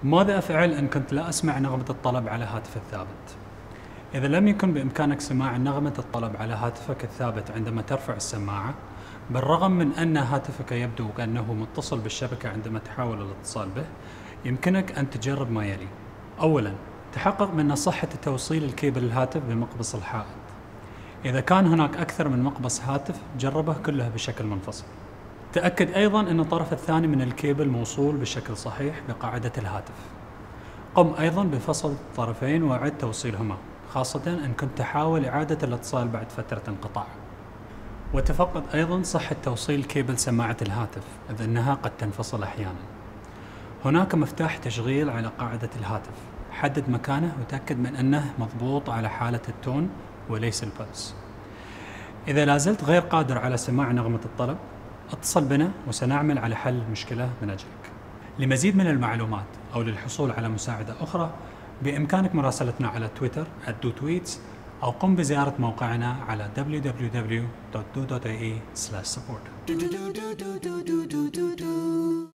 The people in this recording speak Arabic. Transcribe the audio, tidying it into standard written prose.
ماذا أفعل إن كنت لا أسمع نغمة الطلب على هاتف الثابت؟ إذا لم يكن بإمكانك سماع نغمة الطلب على هاتفك الثابت عندما ترفع السماعة، بالرغم من أن هاتفك يبدو كأنه متصل بالشبكة عندما تحاول الاتصال به، يمكنك أن تجرب ما يلي. أولاً، تحقق من صحة توصيل الكيبل الهاتف بمقبس الحائط. إذا كان هناك أكثر من مقبس هاتف، جربه كله بشكل منفصل. تأكد أيضاً أن الطرف الثاني من الكيبل موصول بشكل صحيح بقاعدة الهاتف. قم أيضاً بفصل الطرفين وأعد توصيلهما، خاصة إن كنت تحاول إعادة الاتصال بعد فترة انقطاع. وتفقد أيضاً صحة توصيل كيبل سماعة الهاتف، إذ أنها قد تنفصل أحياناً. هناك مفتاح تشغيل على قاعدة الهاتف، حدد مكانه وتأكد من أنه مضبوط على حالة التون وليس البلس. إذا لازلت غير قادر على سماع نغمة الطلب، اتصل بنا وسنعمل على حل المشكلة من أجلك. لمزيد من المعلومات أو للحصول على مساعدة أخرى، بإمكانك مراسلتنا على تويتر @dotweets، أو قم بزيارة موقعنا على www.do.ae/support.